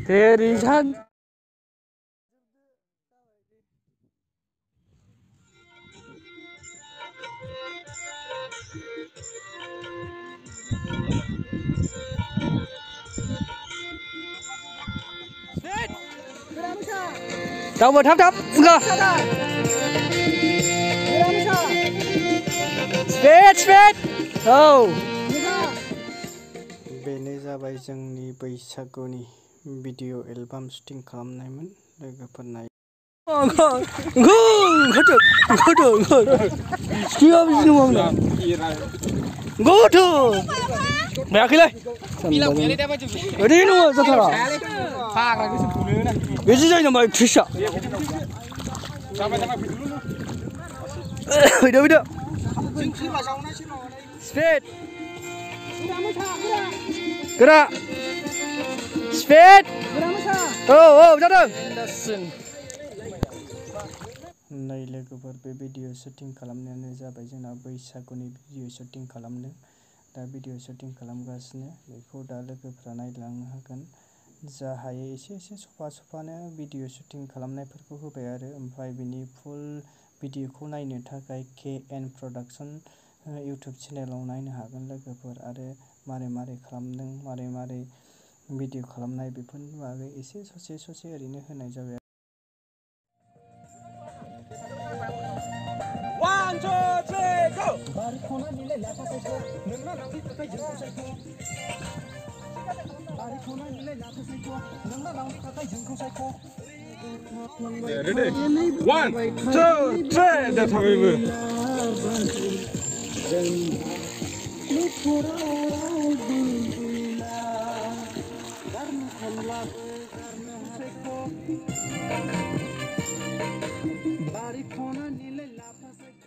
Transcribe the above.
Terisan. Đâu vừa thấp thấp ngờ. Speed. Oh. बेनो जाबाय जोंनि बैसागुनि भिडिअ एलबाम शुटिं खालामनायमोन लोगोफोर नाय Gerak. Speed. Oh, जादों. नै लोगोफोर बे भिडिअ शुटिं खालामनायानो जाबाय जोंना बैसागुनि भिडिअ शुटिं खालामदों. दा भिडिअ शुटिं खालामगासिनो बेखौ दा लोगोफ्रा नायलांनो हागोन. जा हायो एसे सफानो भिडिअ शुटिं खालामनायफोरखौ होबाय आरो ओमफ्राय बिनि फुल भिडिअखौ नायनो थाखाय KN प्रडाक्शन इउटुब चेनेलाव नायनो हागोन लोगोफोर आरो मारै खालामदों मारै भिडिअ खालामनाय बेफोरनि बागै एसे ससे ओरैनो होनाय जाबाय. 1 2 3 go Ready 1 2 3 dah sampai bu Bari khona nile lapha